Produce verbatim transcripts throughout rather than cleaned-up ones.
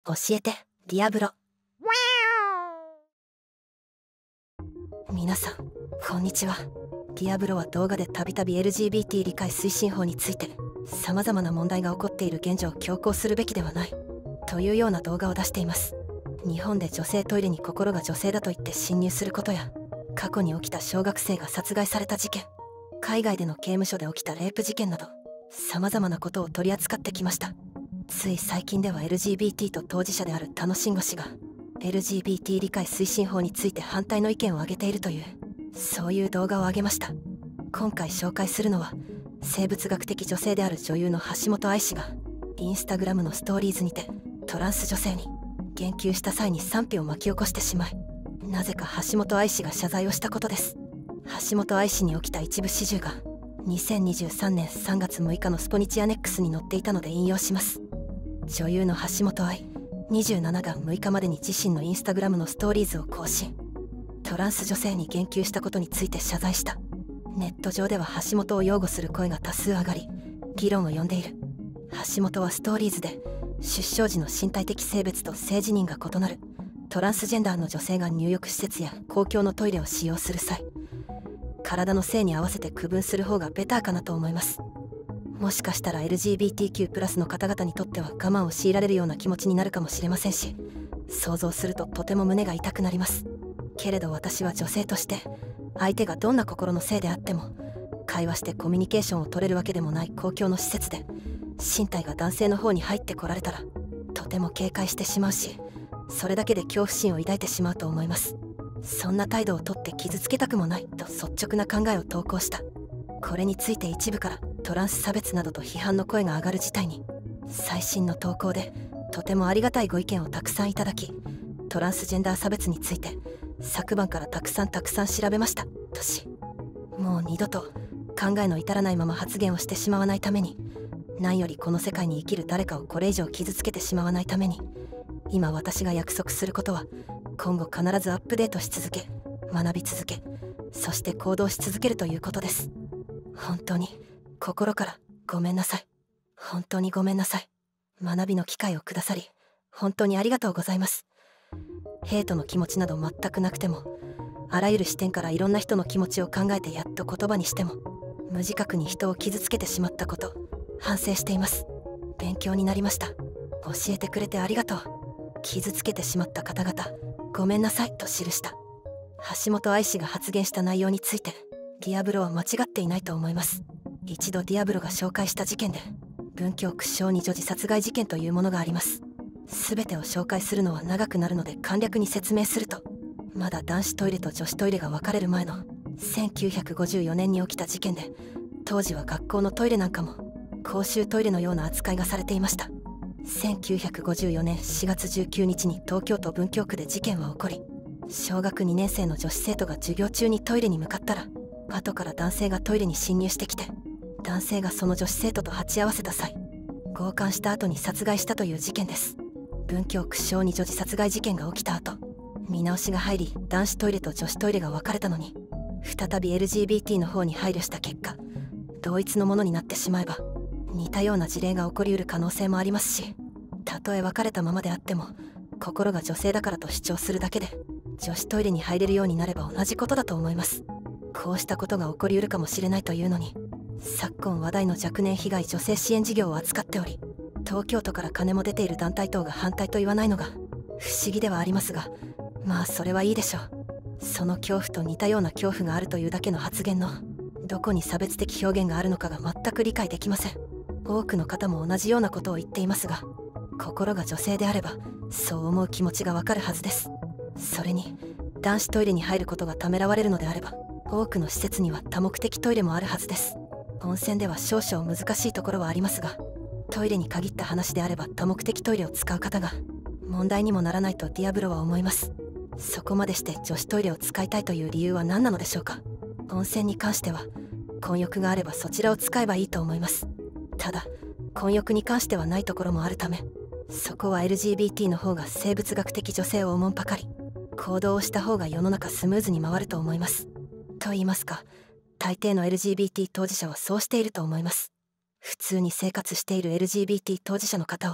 教えてディアブロ。皆さんこんにちは。ディアブロは動画でたびたび エルジービーティー 理解推進法についてさまざまな問題が起こっている現状を強行するべきではないというような動画を出しています。日本で女性トイレに心が女性だと言って侵入することや、過去に起きた小学生が殺害された事件、海外での刑務所で起きたレイプ事件などさまざまなことを取り扱ってきました。つい最近では エルジービーティー と当事者である田野慎吾氏が エルジービーティー 理解推進法について反対の意見を挙げているという、そういう動画を上げました。今回紹介するのは、生物学的女性である女優の橋本愛氏がインスタグラムのストーリーズにてトランス女性に言及した際に賛否を巻き起こしてしまい、なぜか橋本愛氏が謝罪をしたことです。橋本愛氏に起きた一部始終がにせんにじゅうさんねんさんがつむいかのスポニチアネックスに載っていたので引用します。女優の橋本愛にじゅうなながむいかまでに自身のインスタグラムのストーリーズを更新。トランス女性に言及したことについて謝罪した。ネット上では橋本を擁護する声が多数上がり、議論を呼んでいる。橋本はストーリーズで出生時の身体的性別と性自認が異なるトランスジェンダーの女性が入浴施設や公共のトイレを使用する際、体の性に合わせて区分する方がベターかなと思います。もしかしたら エルジービーティーキュー プラスの方々にとっては我慢を強いられるような気持ちになるかもしれませんし、想像するととても胸が痛くなります。けれど私は女性として、相手がどんな心の性であっても会話してコミュニケーションを取れるわけでもない公共の施設で身体が男性の方に入ってこられたらとても警戒してしまうし、それだけで恐怖心を抱いてしまうと思います。そんな態度をとって傷つけたくもないと率直な考えを投稿した。これについて一部からトランス差別などと批判の声が上がる事態に、最新の投稿でとてもありがたいご意見をたくさんいただき、トランスジェンダー差別について昨晩からたくさんたくさん調べましたとし、もう二度と考えの至らないまま発言をしてしまわないために、何よりこの世界に生きる誰かをこれ以上傷つけてしまわないために、今私が約束することは、今後必ずアップデートし続け、学び続け、そして行動し続けるということです。本当に心からごめんなさい。本当にごめんなさい。学びの機会をくださり本当にありがとうございます。ヘイトの気持ちなど全くなくても、あらゆる視点からいろんな人の気持ちを考えてやっと言葉にしても、無自覚に人を傷つけてしまったこと、反省しています。勉強になりました。教えてくれてありがとう。傷つけてしまった方々、ごめんなさいと記した。橋本愛氏が発言した内容について、ディアブロは間違っていないと思います。一度ディアブロが紹介した事件で、文京区小児女児殺害事件というものがあります。全てを紹介するのは長くなるので簡略に説明すると、まだ男子トイレと女子トイレが分かれる前のせんきゅうひゃくごじゅうよねんに起きた事件で、当時は学校のトイレなんかも公衆トイレのような扱いがされていました。せんきゅうひゃくごじゅうよねんしがつじゅうくにちに東京都文京区で事件は起こり、小学にねんせいの女子生徒が授業中にトイレに向かったら、後から男性がトイレに侵入してきて、男性がその女子生徒と鉢合わせた際、強姦した後に殺害したという事件です。文京区小児女児殺害事件が起きた後、見直しが入り男子トイレと女子トイレが分かれたのに、再び エルジービーティー の方に配慮した結果、同一のものになってしまえば似たような事例が起こりうる可能性もありますし、たとえ別れたままであっても心が女性だからと主張するだけで女子トイレに入れるようになれば同じことだと思います。こうしたことが起こりうるかもしれないというのに、昨今話題の若年被害女性支援事業を扱っており、東京都から金も出ている団体等が反対と言わないのが不思議ではありますが、まあそれはいいでしょう。その恐怖と似たような恐怖があるというだけの発言のどこに差別的表現があるのかが全く理解できません。多くの方も同じようなことを言っていますが、心が女性であればそう思う気持ちがわかるはずです。それに男子トイレに入ることがためらわれるのであれば、多くの施設には多目的トイレもあるはずです。温泉では少々難しいところはありますが、トイレに限った話であれば多目的トイレを使う方が問題にもならないとディアブロは思います。そこまでして女子トイレを使いたいという理由は何なのでしょうか。温泉に関しては混浴があればそちらを使えばいいと思います。ただ混浴に関してはないところもあるため、そこは エルジービーティー の方が生物学的女性をおもんぱかり行動をした方が世の中スムーズに回ると思います。と言いますか、大抵の エルジービーティー 当事者はそうしていると思います。普通に生活している エルジービーティー 当事者の方を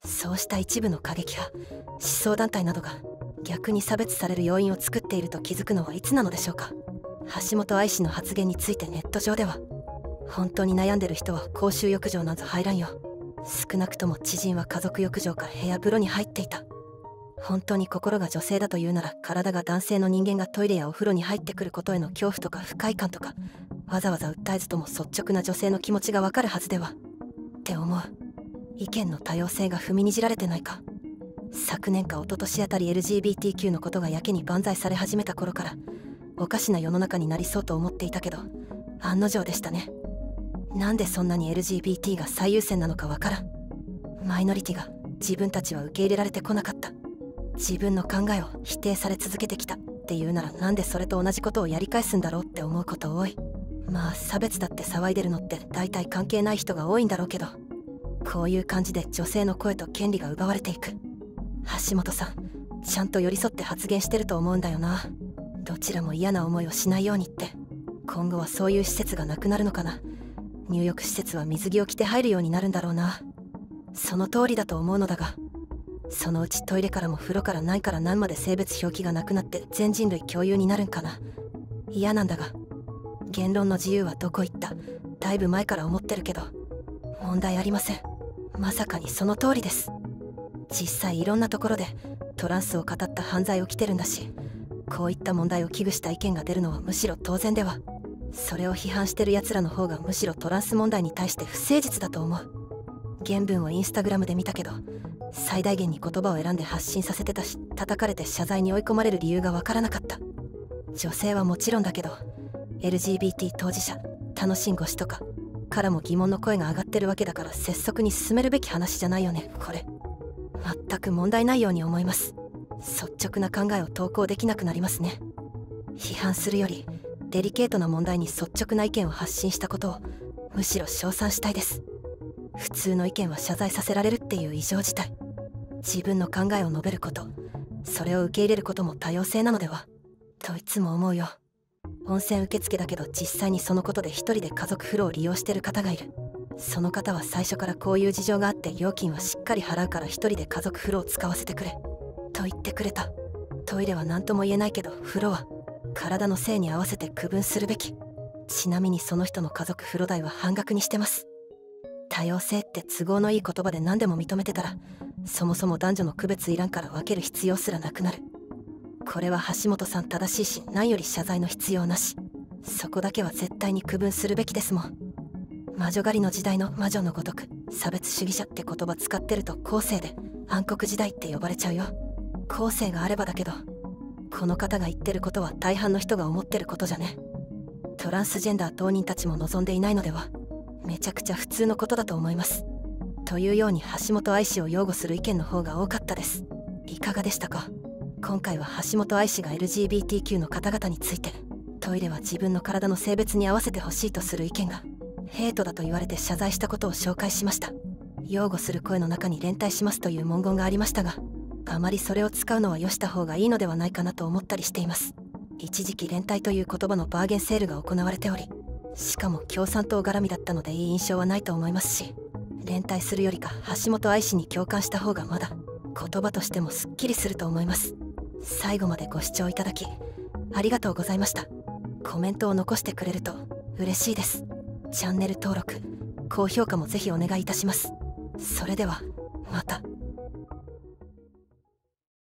そうした一部の過激派思想団体などが逆に差別される要因を作っていると気づくのはいつなのでしょうか。橋本愛氏の発言についてネット上では、本当に悩んでる人は公衆浴場なんぞ入らんよ、少なくとも知人は家族浴場か部屋風呂に入っていた、本当に心が女性だというなら体が男性の人間がトイレやお風呂に入ってくることへの恐怖とか不快感とかわざわざ訴えずとも率直な女性の気持ちがわかるはずではって思う。意見の多様性が踏みにじられてないか。昨年か一昨年あたり エルジービーティーキュー のことがやけに万歳され始めた頃からおかしな世の中になりそうと思っていたけど、案の定でしたね。なんでそんなに エルジービーティー が最優先なのかわからん。マイノリティが自分たちは受け入れられてこなかった、自分の考えを否定され続けてきたっていうなら、なんでそれと同じことをやり返すんだろうって思うこと多い。まあ差別だって騒いでるのって大体関係ない人が多いんだろうけど、こういう感じで女性の声と権利が奪われていく。橋本さんちゃんと寄り添って発言してると思うんだよな。どちらも嫌な思いをしないようにって。今後はそういう施設がなくなるのかな。入浴施設は水着を着て入るようになるんだろうな。その通りだと思うのだが、そのうちトイレからも風呂から何から何まで性別表記がなくなって全人類共有になるんかな。嫌なんだが。言論の自由はどこ行った、だいぶ前から思ってるけど問題ありません。まさかにその通りです。実際いろんなところでトランスを語った犯罪起きてるんだし、こういった問題を危惧した意見が出るのはむしろ当然では。それを批判してる奴らの方がむしろトランス問題に対して不誠実だと思う。原文をインスタグラムで見たけど、最大限に言葉を選んで発信させてたし、叩かれて謝罪に追い込まれる理由がわからなかった。女性はもちろんだけど エルジービーティー 当事者、楽しんごしとかからも疑問の声が上がってるわけだから、拙速に進めるべき話じゃないよね。これ全く問題ないように思います。率直な考えを投稿できなくなりますね。批判するよりデリケートな問題に率直な意見を発信したことをむしろ称賛したいです。普通の意見は謝罪させられるっていう異常事態。自分の考えを述べること、それを受け入れることも多様性なのではといつも思うよ。温泉受付だけど実際にそのことで一人で家族風呂を利用してる方がいる。その方は最初からこういう事情があって料金はしっかり払うから一人で家族風呂を使わせてくれと言ってくれた。トイレは何とも言えないけど風呂は体の性に合わせて区分するべき。ちなみにその人の家族風呂代は半額にしてます。多様性って都合のいい言葉で何でも認めてたら、そもそも男女の区別いらんから分ける必要すらなくなる。これは橋本さん正しいし、何より謝罪の必要なし。そこだけは絶対に区分するべきですもん。魔女狩りの時代の魔女のごとく差別主義者って言葉使ってると後世で暗黒時代って呼ばれちゃうよ。後世があればだけど、この方が言ってることは大半の人が思ってることじゃね。トランスジェンダー当人たちも望んでいないのでは。めちゃくちゃ普通のことだと思います。というように橋本愛氏を擁護する意見の方が多かったです。いかがでしたか。今回は橋本愛氏が エルジービーティーキュー の方々について、トイレは自分の体の性別に合わせてほしいとする意見がヘイトだと言われて謝罪したことを紹介しました。擁護する声の中に連帯しますという文言がありましたが、あまりそれを使うのはよした方がいいのではないかなと思ったりしています。一時期連帯という言葉のバーゲンセールが行われており、しかも共産党絡みだったのでいい印象はないと思いますし、連帯するよりか橋本愛氏に共感した方がまだ言葉としてもすっきりすると思います。最後までご視聴いただきありがとうございました。コメントを残してくれると嬉しいです。チャンネル登録、高評価もぜひお願いいたします。それではまた。